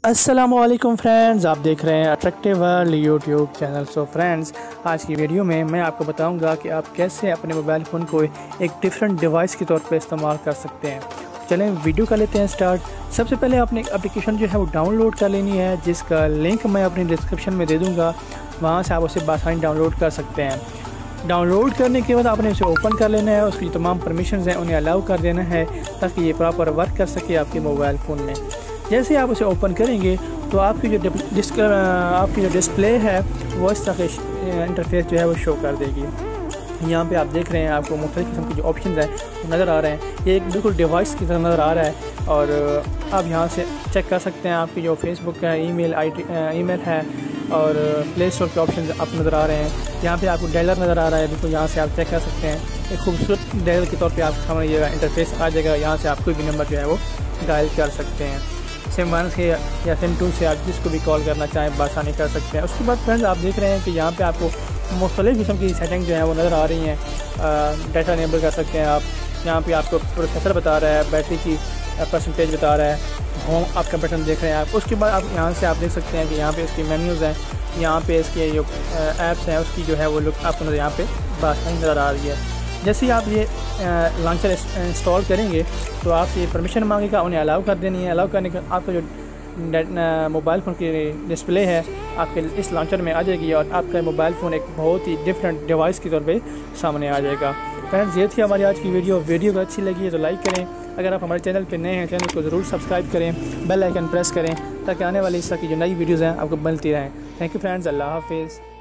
अस्सलामुअलैकुम फ्रेंड्स, आप देख रहे हैं attractive world YouTube channel. So friends, आज की वीडियो में मैं आपको बताऊंगा कि आप कैसे अपने मोबाइल फ़ोन को एक डिफरेंट डिवाइस के तौर पर इस्तेमाल कर सकते हैं। चलें वीडियो कर लेते हैं स्टार्ट। सबसे पहले आपने एक एप्लीकेशन जो है वो डाउनलोड कर लेनी है, जिसका लिंक मैं अपनी डिस्क्रिप्शन में दे दूँगा। वहाँ से आप उसे बआसानी डाउनलोड कर सकते हैं। डाउनलोड करने के बाद आपने उसे ओपन कर लेना है, उसकी तमाम परमिशंस हैं उन्हें अलाउ कर देना है ताकि ये प्रॉपर वर्क कर सके आपके मोबाइल फ़ोन में। जैसे आप उसे ओपन करेंगे तो आपकी जो डिस्प्ले है वो इस तरह के इंटरफेस जो है वो शो कर देगी। यहाँ पे आप देख रहे हैं आपको मुख्तलिफ़ किस्म के जो ऑप्शन हैं वो नज़र आ रहे हैं। ये एक बिल्कुल डिवाइस की तरह नज़र आ रहा है और आप यहाँ से चेक कर सकते हैं आपकी जो फेसबुक है, ईमेल है और प्ले स्टोर के ऑप्शन आपको नज़र आ रहे हैं। यहाँ पे आपको डायलर नज़र आ रहा है, बिल्कुल यहाँ से आप चेक कर सकते हैं। एक खूबसूरत डायलर के तौर पे आपके सामने ये इंटरफेस आ जाएगा। यहाँ से आप कोई भी नंबर जो है वो डायल कर सकते हैं। सिम 1 से या सिम 2 से आप जिसको भी कॉल करना चाहें बआसानी कर सकते हैं। उसके बाद फ्रेंड्स, आप देख रहे हैं कि यहाँ पे आपको मुख्तलिफ़ किस्म की सेटिंग जो है वो नज़र आ रही हैं। डाटा इनेबल कर सकते हैं आप। यहाँ पे आपको प्रोसेसर बता रहा है, बैटरी की परसेंटेज बता रहा है, होम आपका बटन देख रहे हैं आप। उसके बाद आप यहाँ से आप देख सकते हैं कि यहाँ पे इसकी मेन्यूज़ हैं, यहाँ पे इसके जो ऐप्स हैं उसकी जो है वो लुक आपको यहाँ पे बआसानी नज़र आ रही है। जैसे ही आप ये लॉन्चर इंस्टॉल करेंगे तो आपसे ये परमिशन मांगेगा, उन्हें अलाउ कर देनी है। अलाउ करने का आपका जो मोबाइल फ़ोन की डिस्प्ले है आपके इस लॉन्चर में आ जाएगी और आपका मोबाइल फ़ोन एक बहुत ही डिफरेंट डिवाइस के तौर पे सामने आ जाएगा। फ्रेंड्स, ये थी हमारी आज की वीडियो अगर अच्छी लगी है तो लाइक करें। अगर आप हमारे चैनल पर नए हैं, चैनल को ज़रूर सब्सक्राइब करें, बेल आइकन प्रेस करें ताकि आने वाली इस तरह की जो नई वीडियोज़ हैं आपको मिलती रहें। थैंक यू फ्रेंड्स, अल्लाह हाफिज़।